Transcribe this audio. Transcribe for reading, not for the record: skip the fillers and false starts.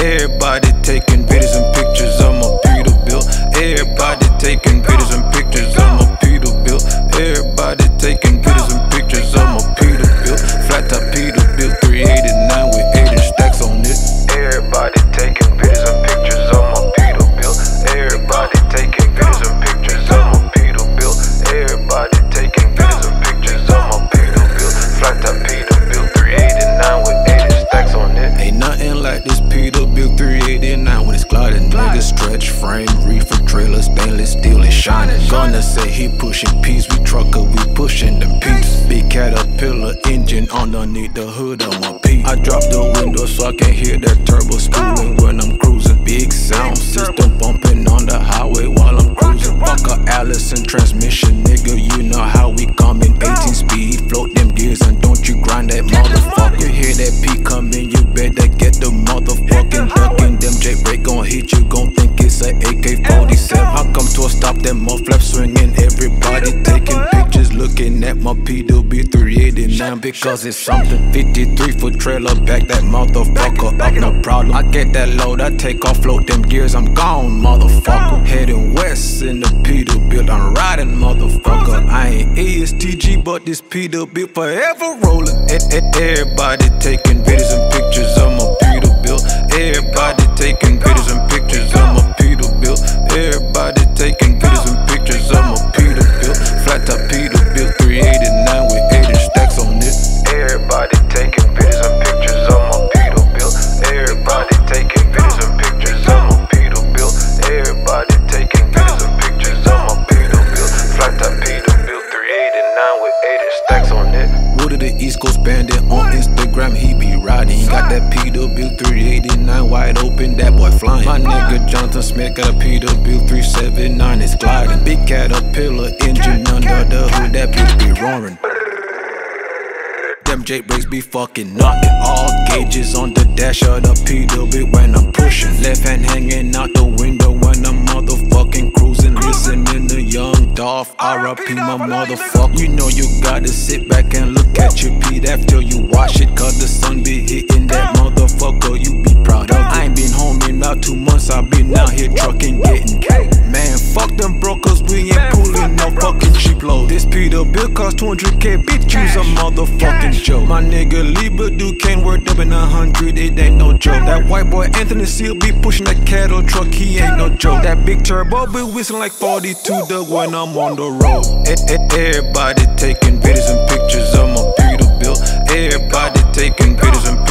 Everybody taking videos and pictures of my Peterbilt. Everybody taking videos and pictures of my Peterbilt. Everybody taking videos and pictures of my Peterbilt. Flat top Peterbilt 389 with 8-inch stacks on it. Everybody taking videos and pictures of my Peterbilt. Everybody taking videos and pictures of my Peterbilt. Everybody taking videos and pictures of my Peterbilt. Flat top Peterbilt 389 with 8-inch stacks on it. Ain't nothing like this Peterbilt 389 when it's gliding. Nigga stretch frame, reefer trailer, stainless steel is shining. Gonna say he pushing P's, we trucker, we pushing them P's. Big Caterpillar engine underneath the hood of my P. I drop the window so I can hear that turbo spooling when I'm cruising. Big sound system bumping on the highway while I'm cruising. Fuck a Allison transmission, nigga, you know how we coming. 18 speed, float them gears and don't you grind that motherfucker. Hear that P coming, you better get the motherfucking ducking. Them J-brake gon' hit you, gon' think it's a AK-47. I come to a stop, that mud flap swinging. Everybody taking pictures, looking at my Peterbilt 389 because it's something. 53-foot trailer back, that motherfucker up, no problem. I get that load, I take off, float them gears, I'm gone, motherfucker. Heading west in the Peterbilt, I'm riding, motherfucker. I ain't ASTG, but this Peterbilt forever rolling. Everybody taking videos and pictures of my Peterbilt. Everybody taking videos and pictures of my Peterbilt. Everybody taking videos and pictures of my Peterbilt. Flat top Peterbilt 389 with 8-inch stacks on it. Everybody taking videos and pictures of my Peterbilt. Everybody taking videos and pictures of my Peterbilt. Everybody taking videos and pictures of my Peterbilt. Flat top Peterbilt 389 with 8-inch stacks on it. Wood of the East Coast Bandit on Instagram, he be riding. He got that Peterbilt 389 wide open, that boy flying. My nigga Jonathan Smith got a Peterbilt 379, it's gliding. Big Caterpillar engine under the hood, that bitch be roaring. Them J-brakes be fucking knocking. All gauges on the dash of the Peterbilt when I'm pushing. Left hand hanging out the window when I'm motherfucking cruising. Listening to Young Dolph, R.I.P. my motherfucker. You know you gotta sit back and look at your Pete after you wash it, cause the sun be hitting that motherfucker, you be proud of it. I ain't been home in about 2 months, I been out here trucking, getting man, fuck them brokers, we ain't pulling no fucking cheap load. This Peterbilt cost 200K, bitch, you's a motherfucking joke. My nigga Lieber Duquesne worth up in 100, it ain't no joke. That white boy Anthony Seal be pushing that cattle truck, he ain't no joke. That big turbo be whistling like 42 Doug when I'm on the road. Everybody taking videos and pictures of my Peterbilt. Everybody taking videos and pictures